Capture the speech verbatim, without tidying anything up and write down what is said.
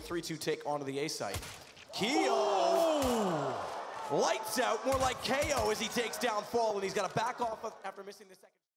three two take onto the A site. Keo! Lights out, more like K O as he takes down Fall, and he's got to back off after missing the second.